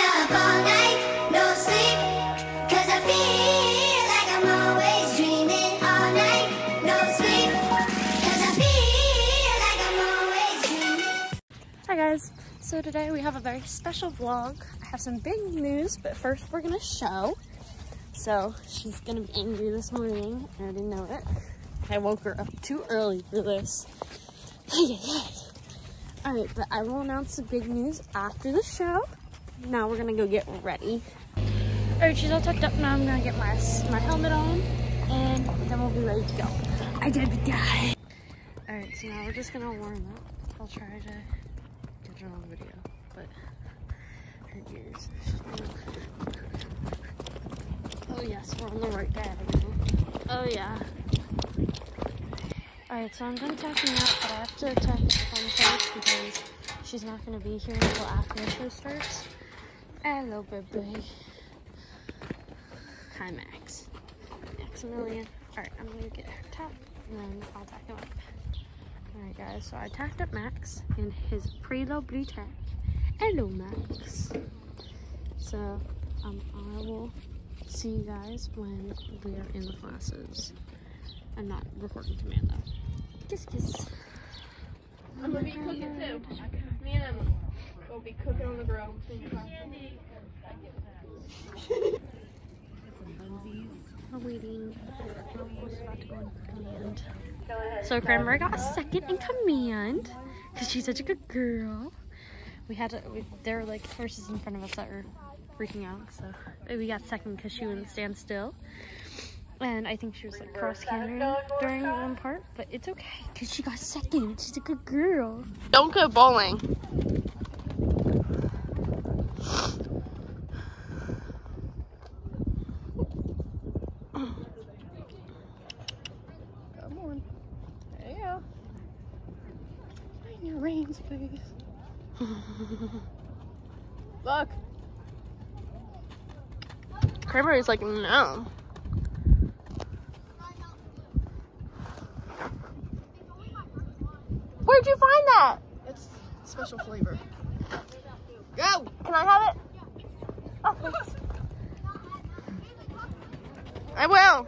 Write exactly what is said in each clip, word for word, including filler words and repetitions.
up all night, no sleep, 'cause I feel like I'm always dreaming all night, no sleep, 'cause I feel like I'm always dreaming. Hi guys, so today we have a very special vlog. I have some big news, but first we're gonna show. So she's gonna be angry this morning. I already know it. I woke her up too early for this. All right, but I will announce the big news after the show. Now we're gonna go get ready. All right, she's all tucked up. Now I'm gonna get my my helmet on, and then we'll be ready to go. I did the guy. All right, so now we're just gonna warm up. I'll try to get her on video, but her ears. Oh yes, we're on the right diagonal. Oh yeah. Alright, so I'm done tacking out, but I have to tack the phone first because she's not going to be here until after the show starts. Hello, baby. Hi, Max. Maximilian. Alright, I'm going to get her tacked, and then I'll tack him up. Alright, guys, so I tacked up Max in his pre-low blue tack. Hello, Max. So, um, I will see you guys when we are in the classes. I'm not recording command though. Kiss, kiss. I'm gonna be cooking too. Me and Emma will be cooking on the grill. Candy. I'm waiting. We're almost about to go in command. So Cranberry got a second in command because she's such a good girl. We had to. We, there were like horses in front of us that were freaking out, so we got second because she wouldn't stand still. And I think she was like cross countering during one part, but it's okay because she got second. She's a good girl. Don't go bowling. Come on. There you go. Your reins, please. Look. Cranberry's like, no. Where'd you find that? It's special flavor. Go! Can I have it? Oh, thanks. I will.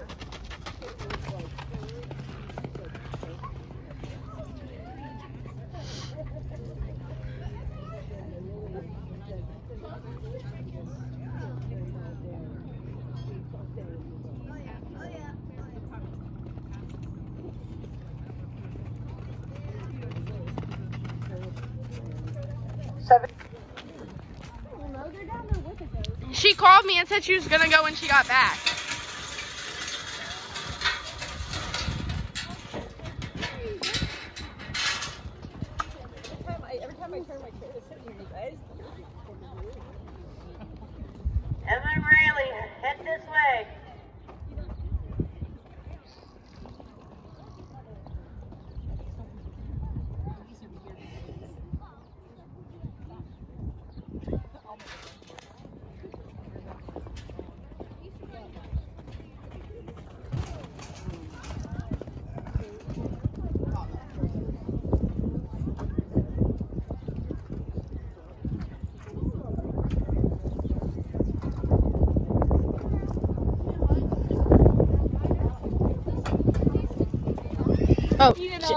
She called me and said she was gonna go when she got back. Every time I turn my chair to sit here, you guys. Emma Rayleigh, head this way. Oh.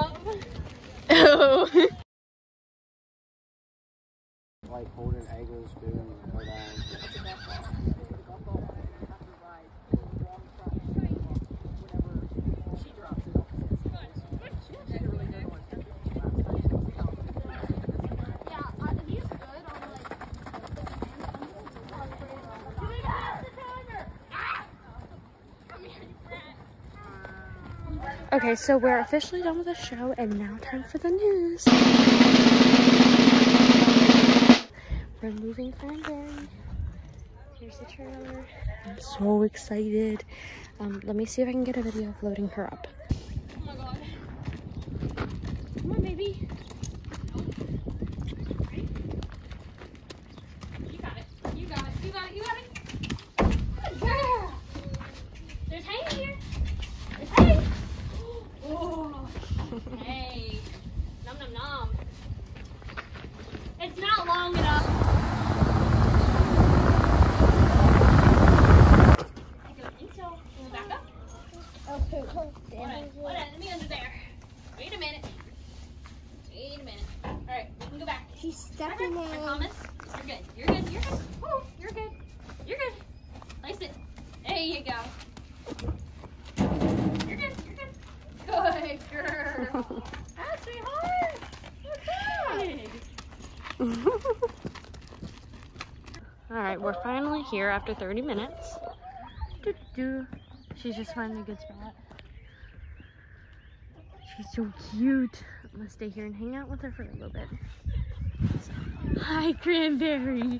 Oh. Like holding Eggo's spoon and hold on. Okay, so we're officially done with the show, and now time for the news. We're moving Cranberry. Here's the trailer. I'm so excited. Um, let me see if I can get a video of loading her up. Oh my god. Come on, baby. You got it. You got it. You got it. You got it. Good girl. There's hay here. There's hay. Oh. Hey. Nom nom nom. It's not long enough. promise. You're good. You're good. You're good. Woo, you're good. You're good. Place it. There you go. You're good. You're good. Good girl. That's sweetheart. Good. All right, we're finally here after thirty minutes. Doo-doo. She's just finding a good spot. She's so cute. I'm gonna stay here and hang out with her for a little bit. So, hi, Cranberry.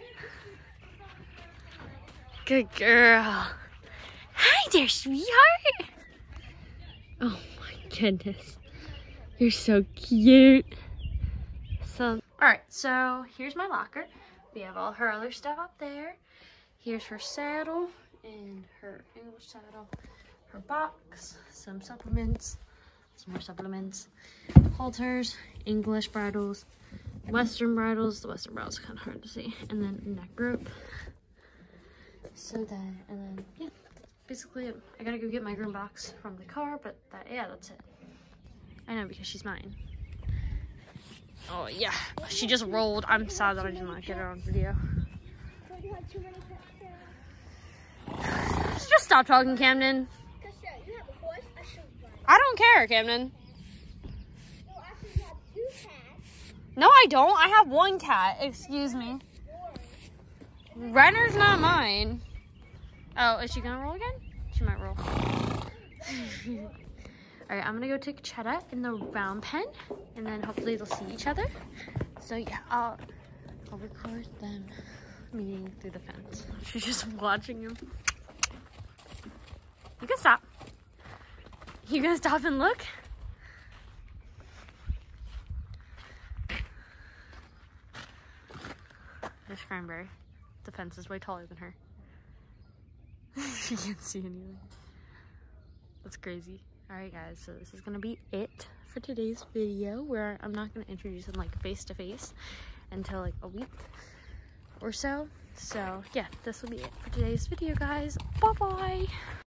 Good girl. Hi there, sweetheart. Oh my goodness. You're so cute. So, all right, so here's my locker. We have all her other stuff up there. Here's her saddle and her English saddle, her box, some supplements, some more supplements, halters, English bridles, Western bridles. The Western bridles are kind of hard to see, and then neck rope. So then, and then, yeah, basically, I gotta go get my groom box from the car, but that, yeah, that's it. I know, because she's mine. Oh, yeah, she just rolled. I'm sad that I did not get her on video. Just stop talking, Camden. I don't care, Camden. No, I don't. I have one cat. Excuse me. Renner's not mine. Oh, is she gonna roll again? She might roll. Alright, I'm gonna go take Cheddar in the round pen, and then hopefully they'll see each other. So yeah, I'll, I'll record them meeting through the fence. She's just watching him. You can stop. You gonna stop and look? There's Cranberry. The fence is way taller than her. She can't see anything. That's crazy. Alright guys, so this is gonna be it for today's video, where I'm not gonna introduce them like face to face until like a week or so. So yeah, this will be it for today's video, guys. Bye bye.